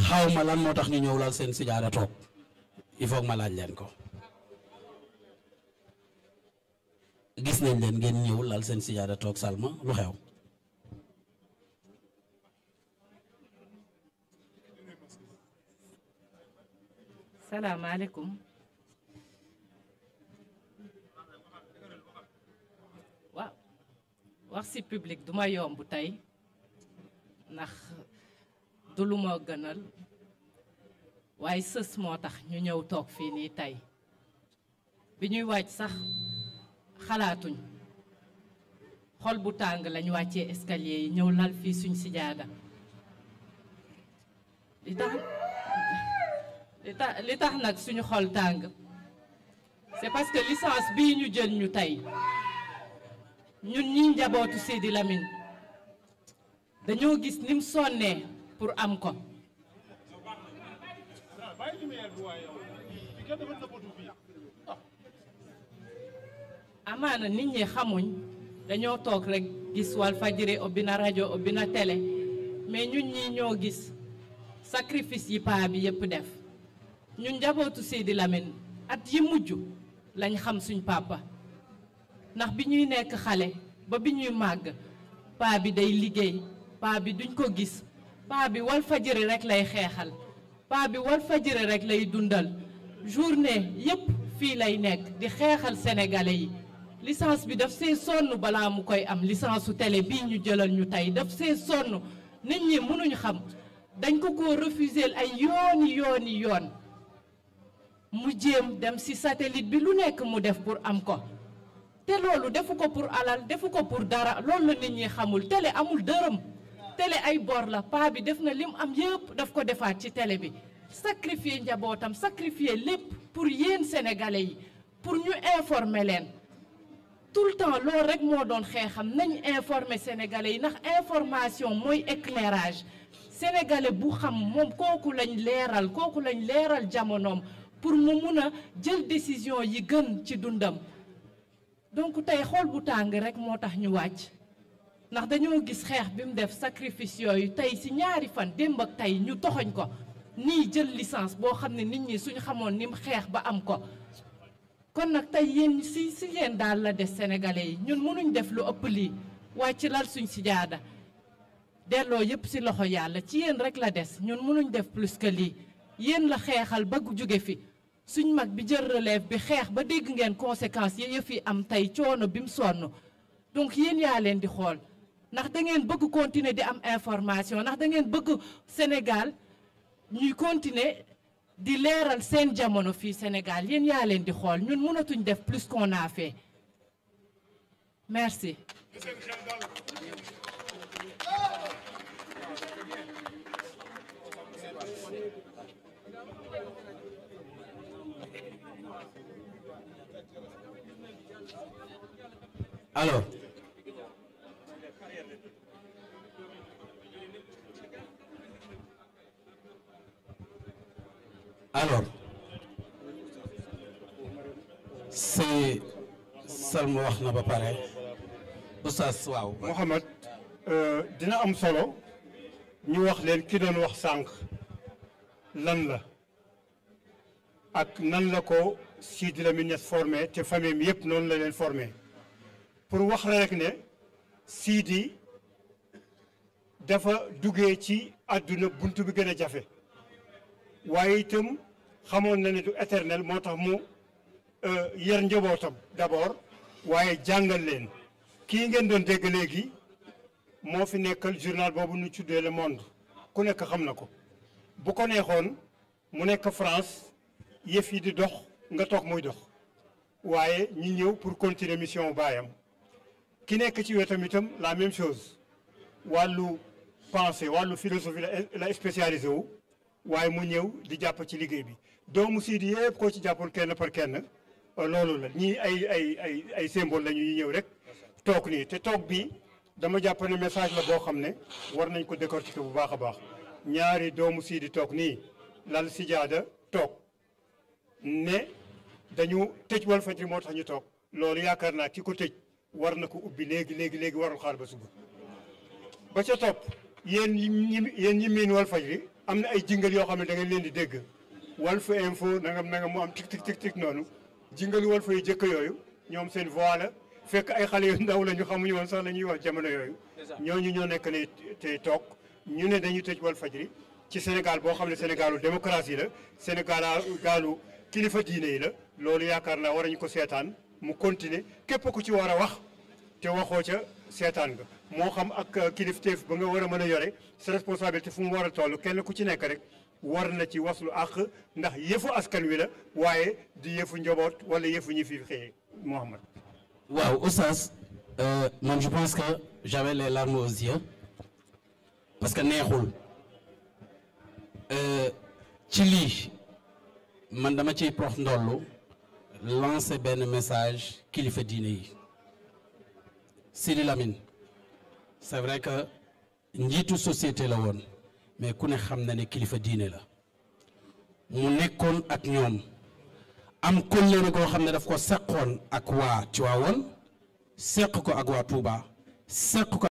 xaw ma lan moo tax ñu ñëw lal seen sijaada toog il faut ma laaj leen ko. gis nañ leen ngeen ñëw lal seen sijaada toog Salma lu xew. salaamaaleykum. waaw wax ci public du ma yomb tey ndax du lu ma gënal waaye sës moo tax ñu ñëw toog fii nii tey bi ñuy wàcc sax xalaatuñ xol bu tàng lañ wàccee escalier yi ñëw lal fii suñ sijaada li tax nag suñu xol tàng c'est parce que licence bii ñu jël ñu tey ñun ñi njabootu Sidi Lamine dañoo gis ni mu sonnee pour am ko amaana nit ñi xamuñ dañoo toog rekk gis Walfadjri ubbi na rajo ubbi na télé mais ñun ñi ñoo gis sacrifice yi paa bi yépp def ñun njabootu Sidi Lamine at yi mujj lañ xam suñ papa ndax bi ñuy nekk xale ba bi ñuy màgg paa bi day liggéey paa bi duñ ko gis paa bi Walfadjri rekk lay xeexal paa bi Walfadjri rekk lay dundal journée yépp fii lay nekk di xeexal sénégalais yi licence bi daf see sonn balaa mu koy am licence su télé bii ñu jëlal ñu tey daf see sonn nit ñi mënuñu xam dañ ko refuser ay yooni yoon mu jéem dem ci satellite bi lu nekk mu def pour am ko te loolu defu ko pour alal defu ko pour dara loolu la nit ñi xamul télé amul dërëm télé ay bor la paa bi def na lim am yépp daf ko defaat ci télé bi sacrifier njabootam sacrifier lépp pour yéen sénégalais yi pour ñu informer leen tout le temps loolu rek moo doon xeexam nañ informer sénégalais yi ndax information mooy éclairage sénégalais bu xam moom kooku lañ leeral jamonoom pour mu mun a jël décision yi gën ci dundam donc tey xool bu tàng rek moo tax ñu wàcc ndax dañoo gis xeex bi mu def sacrifice yooyu tey ci ñaari fan démb ak tey ñu toxoñ ko nii jël licence boo xam ne nit ñi suñ xamoon ni mu xeex ba am ko kon nag tey yéen si yéen daal la des sénégalais yi ñun mënuñ def lu ëpp lii wàcc lal suñ sijaada delloo yépp ci loxo yàlla ci yéen rek la des ñun mënuñ def plus que lii yéen la xeexal ba jóge fi suñ mag bi jël relève bi xeex ba dégg ngeen conséquences yi fi am tey coono bi mu sonn donc yéen yaa leen di xool ndax da ngeen bëgg continuer di am information ndax da ngeen bëgg Sénégal ñuy continuer di leeral seen jamono fii Sénégal yéen yaa leen di xool ñun mënatuñ def plus qu'on a fait merci. alors c'est Salma wax na ba pare oustaz waaw Mouhamed dina am solo ñu wax leen ki doon wax sànq lan la ak nan la ko Sidi Lamine Niass formé te famille mi yëpp noonu la leen formé pour wax la rek ne Sidi dafa duggee ci àdduna buntu bi gën a jafe waaye itam xamoon na ne du éternel moo tax mu yar njabootam d'abord waaye jàngal leen kii ngeen doon dégg léegi moo fi nekkal journal boobu ñu tuddee Le Monde ku nekk xam na ko bu ko neexoon mu nekk France yëf yi di dox nga toog muy dox waaye ñi ñëw pour continuer mission baayam ki nekk ci wetam itam la même chose wàllu pensée wàllu philosophie la spécialisé wu waaye mu ñëw di jàpp ci liggéey bi doomu Sidi yëpp koo ci jàppoon kenn par kenn loolu la ñii ay symbole la ñuy ñëw rek toog nii te toog bi dama jàpp ne message la boo xam ne war nañ ko décortiquer bu baax a baax ñaari doomu Sidi toog nii lal sijaada toog ne dañu tëj Walfadjri moo tax ñu toog loolu yaakaar naa ki ko tëj war na ko ubbi léegi warul xaar ba suba ba ca topp yéen ñi miin Walfadjri am na ay jingal yoo xam ne da ngeen leen di dégg Walf Info nangam mu am tik noonu jingalu Walf yu jëkk yooyu ñoom seen voix la fekk ay xale yu ndaw la ñu xamuñu woon sax la ñuy wax jamono yooyu ñooñu ñoo nekk ne tey toog ñu ne dañu tëj Walfadjri ci Sénégal boo xam ne Sénégalu démocratie la Sénégalu kilifa diine yi la loolu yaakaar naa war nañu ko seetaan mu continuer képp ku ci war a wax te waxoo ca seetaan nga moo xam ak kilifteef ba nga war a mën a yore sa responsabilité fu mu war a toll kenn ku ci nekk rek war na ci waslu àq ndax yëfu askan wi la waaye di yëfu njaboot wala yëfu ñi fi xëyee Mouhamad. waaw Oustaz man je pense que j'avais les larmes aux yeux parce que neexul ci lii man dama ciy prox ndollu lancer benn message kilifa diine yi Sidi Lamine c'est vrai que njiitu société la woon mais ku ne xam na ne kilifa diine la mu nekkoon ak ñoom am kóllëre koo xam ne daf ko seqoon ak waa Tiwaawoon seq ko ak waa Touba seq ko